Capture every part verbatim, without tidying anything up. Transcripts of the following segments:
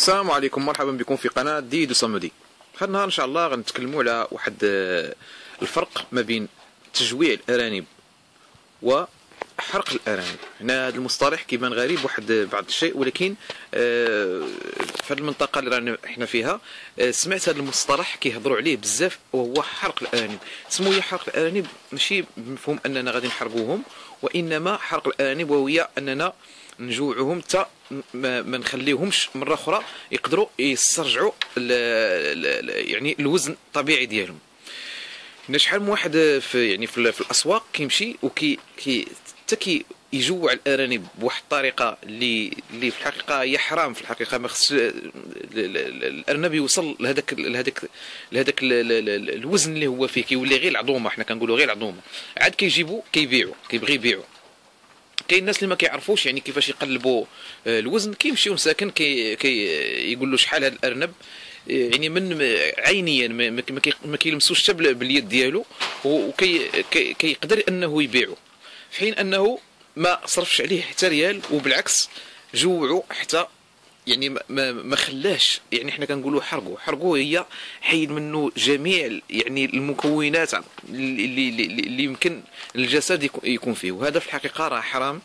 السلام عليكم، مرحبا بكم في قناة ديدو صمدي. هذا النهار ان شاء الله غنتكلموا على واحد الفرق ما بين تجويع الارانب وحرق الارانب. هنا هذا المصطلح كيبان غريب واحد بعض الشيء، ولكن في هذه المنطقة اللي رانا احنا فيها سمعت هذا المصطلح كيهضروا عليه بزاف، وهو حرق الارانب. سموه حرق الارانب ماشي بمفهوم اننا غادي نحرقوهم، وانما حرق الارانب وهي اننا نجوعوهم حتى ما نخليوهمش مره اخرى يقدروا يسترجعوا يعني الوزن الطبيعي ديالهم. شحال من واحد في يعني في, في الاسواق كيمشي وكي كي حتى كي يجوع الارانب بواحد الطريقه اللي اللي في الحقيقه هي حرام. في الحقيقه ما خصش الارنب يوصل لهذاك لهذاك لهذاك الوزن اللي هو فيه، كيولي غير العظومه. حنا كنقولوا غير العظومه، عاد كيجيبوا كيبيعوا كيبغي يبيعوا. كاين الناس اللي ما كيعرفوش يعني كيفاش يقلبوا الوزن، كيمشيو مساكن كي, كي يقول له شحال هذا الارنب، يعني من عينيا ما كيلمسوش حتى باليد ديالو، وكي كيقدر انه يبيعه، في حين انه ما صرفش عليه حتى ريال، وبالعكس جوعوا حتى يعني ما ما خلاش. يعني حنا كنقولوا حرقوا حرقوا هي حيد منه جميع يعني المكونات اللي اللي, اللي يمكن الجسد يكون فيه، وهذا في الحقيقه راه حرام.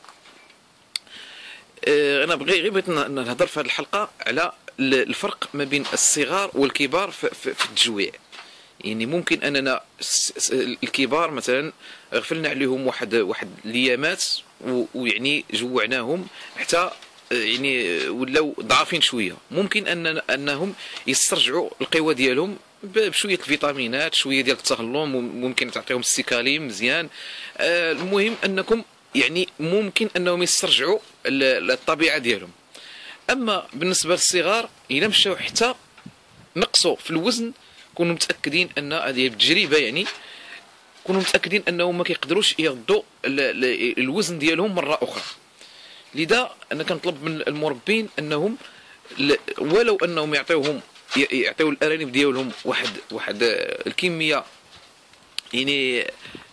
اه انا بغي غير بغيت نهضر في هذه الحلقه على الفرق ما بين الصغار والكبار في, في, في التجويع. يعني ممكن اننا الكبار مثلا غفلنا عليهم واحد واحد الايامات، ويعني جوعناهم حتى يعني ولاو ضعافين شويه. ممكن ان انهم يسترجعوا القوه ديالهم بشويه الفيتامينات، شويه ديال التغلم، ممكن تعطيهم السيكاليم مزيان. المهم انكم يعني ممكن انهم يسترجعوا الطبيعه ديالهم. اما بالنسبه للصغار الا مشاو حتى نقصوا في الوزن، كونوا متاكدين ان هذه التجربه يعني كونوا متاكدين انهم ما كيقدروش يردوا الوزن ديالهم مره اخرى. لذا انا كنطلب من المربين انهم ولو انهم يعطيوهم يعطيو الارانب ديالهم واحد واحد الكميه يعني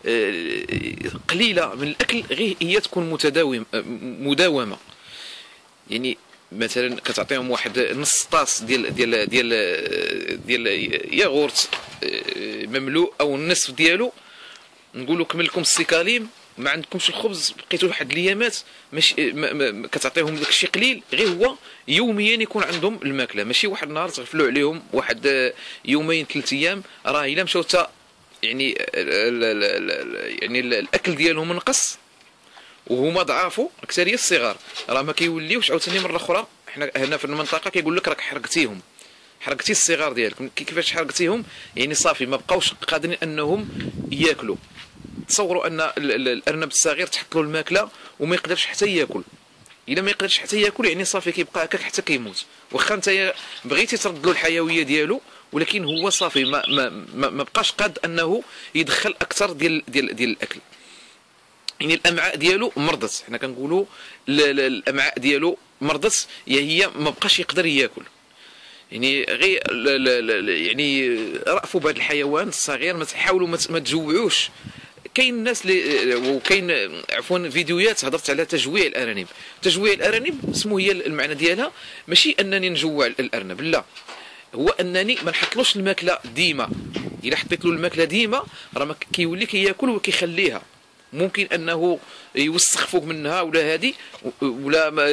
قليله من الاكل، غير هي تكون متداوم مداومه. يعني مثلا كتعطيهم واحد نص طاس ديال ديال ديال ديال ياغورت مملوء او النصف ديالو، نقولوا كمل لكم السيكاليم، ما عندكمش الخبز، بقيتوا واحد الايامات ماشي كتعطيهم داك الشيء قليل، غير هو يوميا يكون عندهم الماكله، ماشي واحد النهار تغفلوا عليهم واحد يومين ثلاث ايام. راه الا مشاو حتى يعني يعني الاكل ديالهم نقص وهما ضعافوا، اكثريه الصغار راه ما كيوليوش عاوتاني مره اخرى. حنا هنا في المنطقه كيقول لك راك حرقتيهم، حرقتي الصغار ديالك. كيفاش حرقتيهم؟ يعني صافي ما بقاوش قادرين انهم ياكلوا. تصوروا ان الارنب الصغير تحط له الماكله وما يقدرش حتى ياكل. الا ما يقدرش حتى ياكل يعني صافي كيبقى هكاك حتى كيموت. واخا انت بغيتي ترد له الحيويه ديالو، ولكن هو صافي ما ما ما بقاش قاد انه يدخل اكثر ديال ديال ديال الاكل. يعني الامعاء ديالو مرضت، حنا كنقولوا الامعاء ديالو مرضت، هي ما بقاش يقدر ياكل. يعني غير يعني رأفوا بهذا الحيوان الصغير، ما تحاولوا ما تجوعوش. كاين الناس اللي وكاين عفوا فيديوهات هضرت على تجويع الارانب. تجويع الارانب اسمه هي المعنى ديالها ماشي انني نجوع الارنب، لا، هو انني ما نحطلوش الماكله ديما. الا حطيت له الماكله ديما راه ما كيولي كياكل وكيخليها. ممكن انه يوسخ فوق منها ولا هذه ولا ما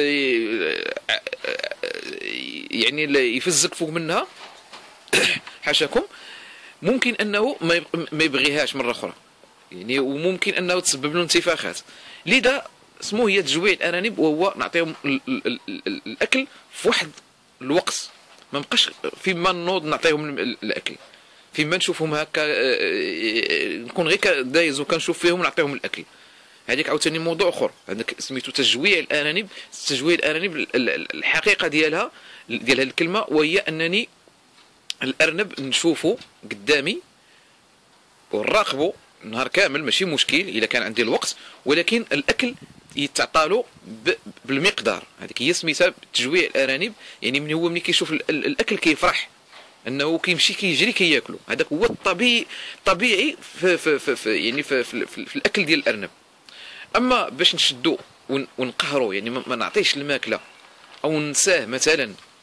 يعني يفزك فوق منها حاشاكم. ممكن انه ما يبغيهاش مره اخرى يعني، وممكن انه تسبب له انتفاخات. لذا اسمه هي تجويع الارانب، وهو نعطيهم الاكل في واحد الوقت، ما نبقاش فيما نوض نعطيهم الاكل، فيما نشوفهم هكا نكون غير دايز وكنشوف فيهم نعطيهم الاكل. هذيك عاوتاني موضوع اخر، هذاك سميتو تجويع الارانب. تجويع الارانب الحقيقه ديالها ديال هذه الكلمه وهي انني الارنب نشوفه قدامي ونراقبه نهار كامل، ماشي مشكل اذا كان عندي الوقت، ولكن الاكل يتعطالو بالمقدار. هذيك هي سميتها تجويع الارانب. يعني من هو ملي كيشوف الاكل كيفرح انه كيمشي كيجري كياكلو. هذاك هو الطبيعي طبيعي في, في, في, في يعني في, في, في, في الاكل ديال الارنب. اما باش نشدو ونقهرو يعني ما نعطيش الماكله او ننساه مثلا،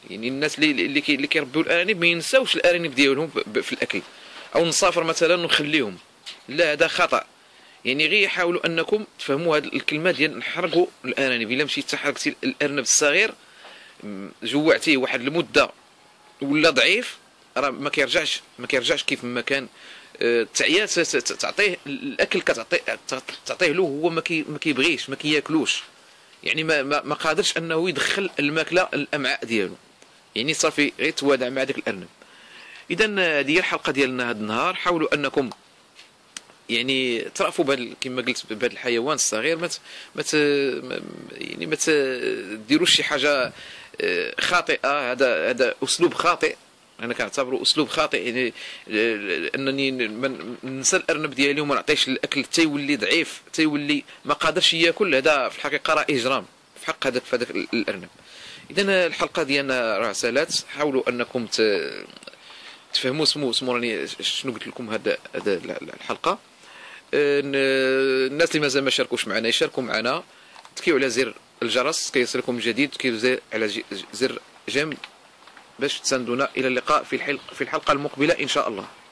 يعني الناس اللي اللي كي اللي كيربيو الارانب ما ينساوش الارانب ديالهم في الاكل، او نسافر مثلا ونخليهم، لا هذا خطا. يعني غير حاولوا انكم تفهموا هذه الكلمه ديال نحرقوا الارانب. الا مشيت تحرقتي الارنب الصغير جوعتيه واحد المده ولا ضعيف، راه ما كيرجعش ما كيرجعش كيف ما كان. التعيات تعطيه الاكل كتعطيه تعطيه له هو ما ما كيبغيش ما كياكلوش، يعني ما ما قادرش انه يدخل الماكله الامعاء ديالو، يعني صافي غير توادع مع داك الارنب. اذا هذه هي الحلقه ديالنا هذا النهار. حاولوا انكم يعني ترافوا بهذا كما قلت بهذا الحيوان الصغير، ما ما يعني ما تديروش شي حاجه خاطئه. هذا هذا اسلوب خاطئ، انا كنعتبره اسلوب خاطئ. يعني انني ننسى الارنب ديالي وما نعطيش الاكل حتى يولي ضعيف، حتى يولي ما قادرش ياكل، هذا في الحقيقه راه اجرام في حق هذاك هذاك الارنب. اذا الحلقه ديالنا راه سالات. حاولوا انكم تفهموا سمو سمو راني شنو قلت لكم هذا هذا الحلقه. الناس اللي مازال ما شاركوش معنا يشاركوا معنا، تكيو على زر الجرس كيصلكم جديد، تكيو على زر جيم باش تساندونا. الى اللقاء في الحلقه في الحلقه المقبله ان شاء الله.